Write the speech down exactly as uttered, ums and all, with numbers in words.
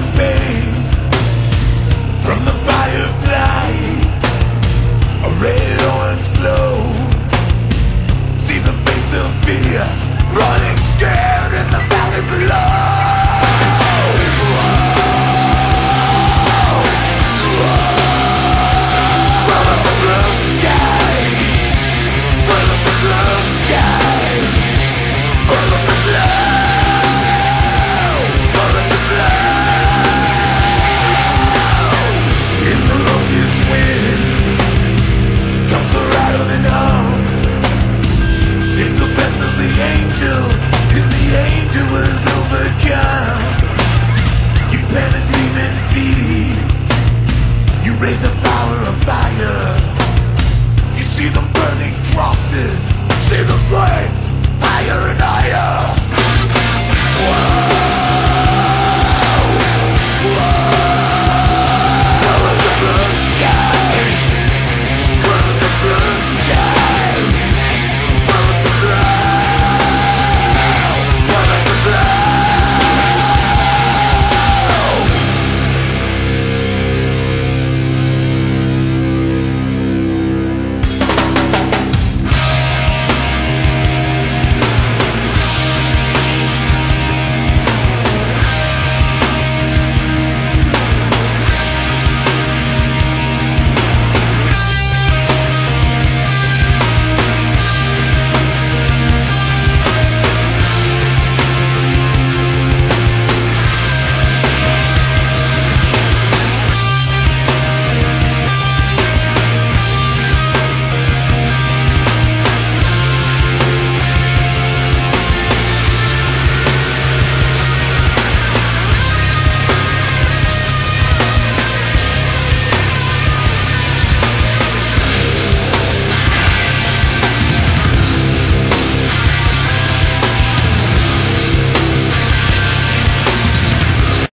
pain from the firefly, a red orange glow. See the face of fear running scared in the valley below. Angel, and the angel was overcome. You plant a demon seed, you raise a power of fire. You see them burning crosses, see the flames higher and higher.